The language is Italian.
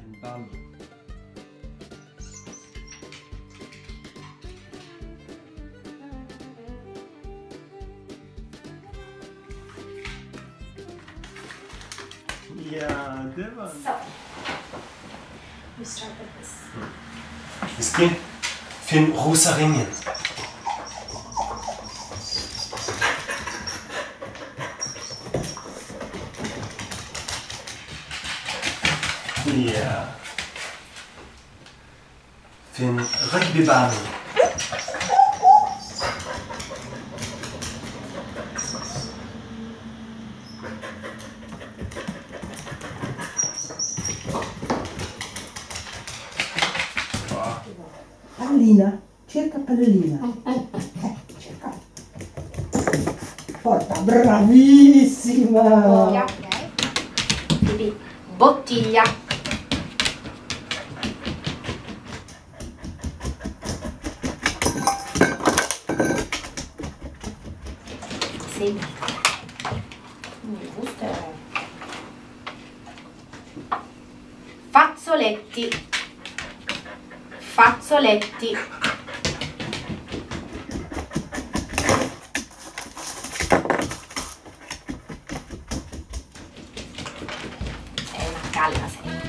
ein Ball. Ja, der war. So, we start with this. Es geht für den rosa Ringen. Ja. Für den Rugbyball. Pallina, cerca pallina. Cerca. Porta, bravissima! Bottiglia, ok. Quindi bottiglia. Sì. Mi gusta. Fazzoletti. Fazzoletti. È una galla sempre.